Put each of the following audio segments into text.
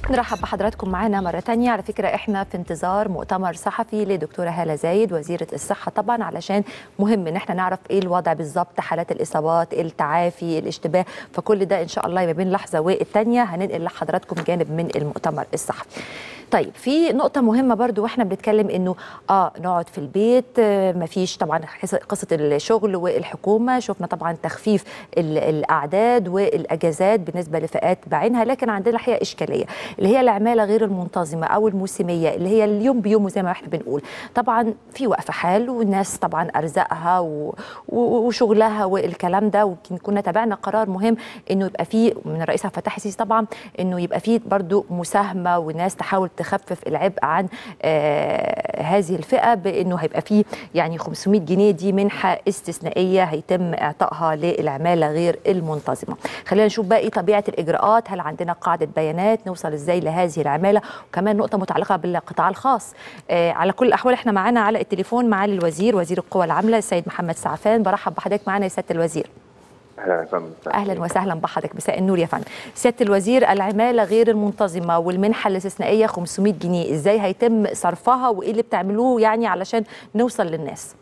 نرحب بحضراتكم معانا مرة تانية. على فكرة احنا في انتظار مؤتمر صحفي لدكتورة هالة زايد وزيرة الصحة طبعا، علشان مهم ان احنا نعرف ايه الوضع بالظبط، حالات الإصابات، التعافي، الاشتباه، فكل ده ان شاء الله ما بين لحظة والتانية هننقل لحضراتكم جانب من المؤتمر الصحفي. طيب في نقطة مهمة برضو واحنا بنتكلم انه نقعد في البيت، مفيش طبعا قصة الشغل والحكومة، شفنا طبعا تخفيف الأعداد والأجازات بالنسبة لفئات بعينها، لكن عندنا الحقيقة إشكالية اللي هي العمالة غير المنتظمة أو الموسمية اللي هي اليوم بيومه زي ما احنا بنقول. طبعا في وقفة حال والناس طبعا أرزاقها وشغلها والكلام ده، ويمكن كنا تابعنا قرار مهم انه يبقى فيه من الرئيس عبد الفتاح السيسي طبعا انه يبقى فيه برضو مساهمة والناس تحاول تخفف العبء عن هذه الفئة، بانه هيبقى فيه يعني 500 جنيه دي منحة استثنائية هيتم اعطائها للعمالة غير المنتظمة. خلينا نشوف بقى ايه طبيعة الإجراءات، هل عندنا قاعدة بيانات، نوصل ازاي لهذه العمالة، وكمان نقطة متعلقة بالقطاع الخاص. على كل الأحوال احنا معانا على التليفون معالي الوزير وزير القوى العاملة السيد محمد سعفان. برحب بحضرتك معانا يا سيادة الوزير. اهلا وسهلا. اهلا وسهلا بحضرتك، مساء النور يا فندم. سياده الوزير، العماله غير المنتظمه والمنحه الاستثنائيه 500 جنيه ازاي هيتم صرفها وايه اللي بتعملوه يعني علشان نوصل للناس؟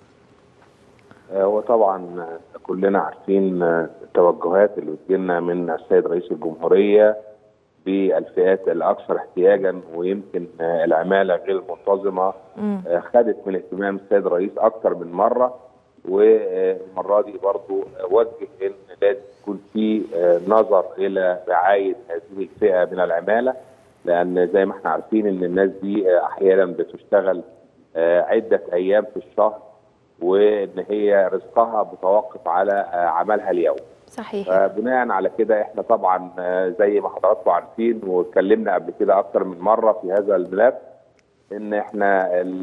وطبعا كلنا عارفين التوجهات اللي بتجيلنا من السيد رئيس الجمهوريه بالفئات الاكثر احتياجا، ويمكن العماله غير المنتظمه خدت من اهتمام السيد الرئيس اكثر من مره، والمره دي برضو وجه ان لازم يكون في نظر الى رعايه هذه الفئه من العماله، لان زي ما احنا عارفين ان الناس دي احيانا بتشتغل عده ايام في الشهر، وان هي رزقها متوقف على عملها اليومي. صحيح. فبناء على كده احنا طبعا زي ما حضراتكم عارفين واتكلمنا قبل كده اكثر من مره في هذا الملف، ان احنا ال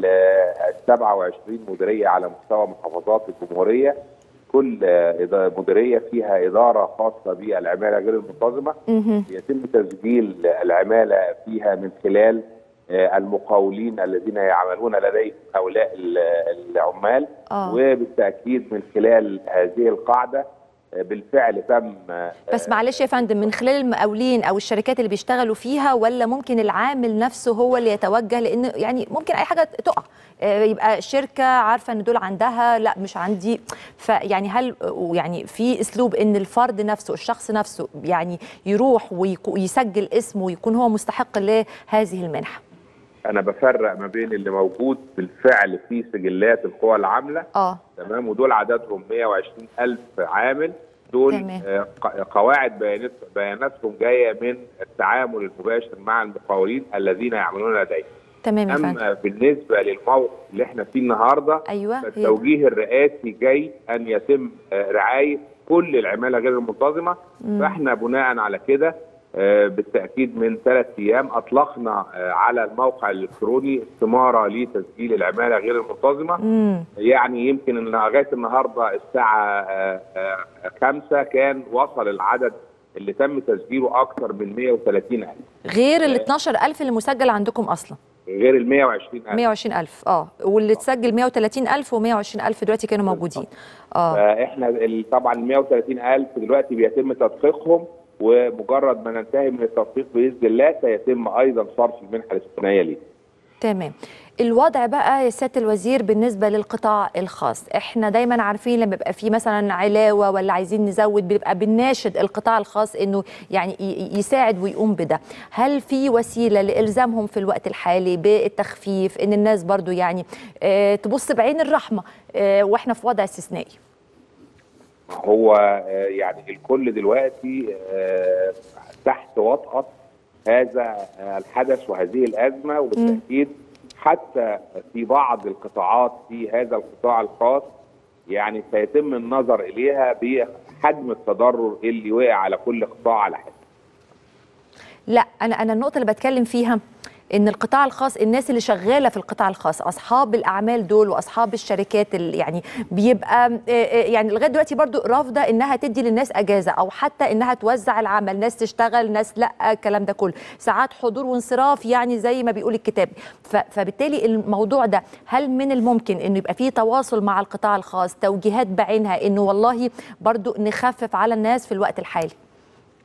27 مديريه على مستوى محافظات الجمهوريه، كل مديريه فيها اداره خاصه بالعماله غير المنتظمه، يتم تسجيل العماله فيها من خلال المقاولين الذين يعملون لديهم هؤلاء العمال، وبالتاكيد من خلال هذه القاعده بالفعل تم. بس معلش يا فندم، من خلال المقاولين او الشركات اللي بيشتغلوا فيها، ولا ممكن العامل نفسه هو اللي يتوجه؟ لان يعني ممكن اي حاجه تقع، يبقى شركه عارفه ان دول عندها لا مش عندي، فيعني هل يعني في اسلوب ان الفرد نفسه الشخص نفسه يعني يروح ويسجل اسمه ويكون هو مستحق لهذه المنحه؟ أنا بفرق ما بين اللي موجود بالفعل في سجلات القوى العاملة تمام، ودول عددهم 120,000 عامل، دول قواعد بياناتهم جاية من التعامل المباشر مع المقاولين الذين يعملون لديهم. تمام. أما بالنسبة للموقف اللي احنا فيه النهارده، فالتوجيه الرئاسي جاي أن يتم رعاية كل العمالة غير المنتظمة، فاحنا بناء على كده بالتأكيد من 3 أيام أطلقنا على الموقع الإلكتروني استمارة لتسجيل العمالة غير المنتظمة. يعني يمكن لغاية النهاردة الساعة 5 كان وصل العدد اللي تم تسجيله أكثر من 130,000، غير ال 12,000 اللي مسجل عندكم أصلا، غير ال 120,000. 120,000 واللي تسجل 130,000 و120,000 دلوقتي كانوا موجودين. فاحنا طبعا ال 130,000 دلوقتي بيتم تدقيقهم، ومجرد ما ننتهي من التدقيق باذن الله سيتم ايضا صرف المنحه الاستثنائيه ليه. تمام. الوضع بقى يا سياده الوزير بالنسبه للقطاع الخاص، احنا دايما عارفين لما بيبقى في مثلا علاوه ولا عايزين نزود بيبقى بنناشد القطاع الخاص انه يعني يساعد ويقوم بده، هل في وسيله لالزامهم في الوقت الحالي بالتخفيف، ان الناس برضو يعني تبص بعين الرحمه واحنا في وضع استثنائي؟ هو يعني الكل دلوقتي تحت وطأة هذا الحدث وهذه الأزمة، وبالتأكيد حتى في بعض القطاعات في هذا القطاع الخاص يعني سيتم النظر إليها بحجم التضرر اللي وقع على كل قطاع على حد. لا أنا النقطة اللي بتكلم فيها ان القطاع الخاص، الناس اللي شغاله في القطاع الخاص، اصحاب الاعمال دول واصحاب الشركات اللي يعني بيبقى يعني لغايه دلوقتي برضو رافضه انها تدي للناس اجازه او حتى انها توزع العمل، ناس تشتغل ناس لا، الكلام ده كله ساعات حضور وانصراف يعني زي ما بيقول الكتاب. فبالتالي الموضوع ده هل من الممكن انه يبقى فيه تواصل مع القطاع الخاص، توجيهات بعينها انه والله برضو نخفف على الناس في الوقت الحالي؟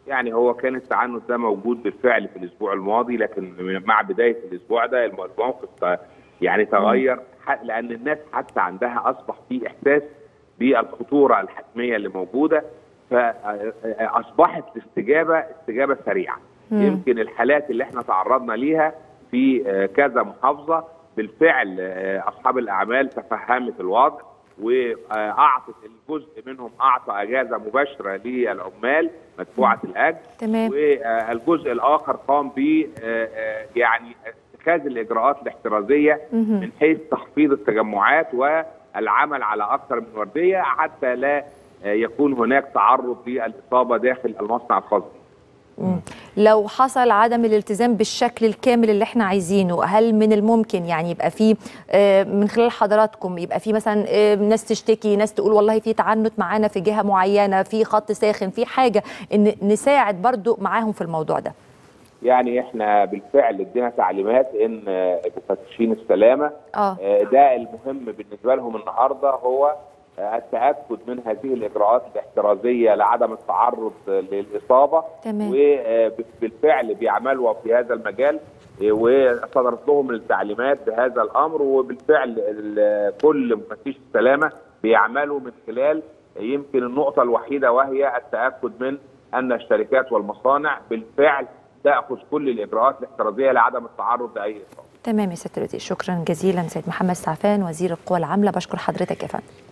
يعني هو كان التعنت ده موجود بالفعل في الاسبوع الماضي، لكن مع بدايه الاسبوع ده الموقف يعني تغير، لان الناس حتى عندها اصبح في احساس بالخطوره الحتميه اللي موجوده، فاصبحت الاستجابه استجابه سريعه. يمكن الحالات اللي احنا تعرضنا ليها في كذا محافظه بالفعل اصحاب الاعمال تفهمت الوضع واعطت الجزء منهم، اعطى اجازه مباشره للعمال مدفوعه الاجر، تمام. والجزء الاخر قام ب يعني اتخاذ الاجراءات الاحترازيه من حيث تخفيض التجمعات والعمل على اكثر من ورديه حتى لا يكون هناك تعرض للاصابه داخل المصنع الخاص. لو حصل عدم الالتزام بالشكل الكامل اللي احنا عايزينه، هل من الممكن يعني يبقى في من خلال حضراتكم يبقى في مثلا ناس تشتكي، ناس تقول والله في تعنت معانا في جهة معينة، في خط ساخن، في حاجة ان نساعد برضو معاهم في الموضوع ده؟ يعني احنا بالفعل ادينا تعليمات ان مفتشين السلامة ده المهم بالنسبة لهم النهاردة هو التأكد من هذه الإجراءات الاحترازية لعدم التعرض للإصابة. تمام. وبالفعل بيعملوا في هذا المجال وصدرت لهم التعليمات بهذا الأمر، وبالفعل كل مفتشي السلامة بيعملوا من خلال يمكن النقطة الوحيدة وهي التأكد من أن الشركات والمصانع بالفعل تأخذ كل الإجراءات الاحترازية لعدم التعرض لأي إصابة. تمام يا سيادة الوزير، شكرا جزيلا سيد محمد سعفان وزير القوى العاملة، بشكر حضرتك يا فندم.